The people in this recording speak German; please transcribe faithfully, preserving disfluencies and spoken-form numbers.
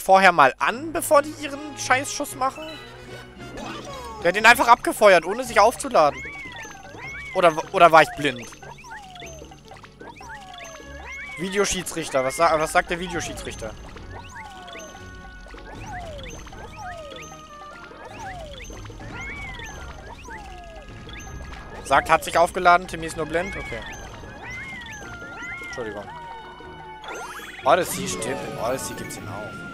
vorher mal an, bevor die ihren Scheißschuss machen? Der hat ihn einfach abgefeuert, ohne sich aufzuladen. Oder, oder war ich blind? Videoschiedsrichter. Was, sa was sagt der Videoschiedsrichter? Sagt, hat sich aufgeladen, Timmy ist nur blind? Okay. Entschuldigung. Odyssey stimmt. Im Odyssey gibt's ihn auch.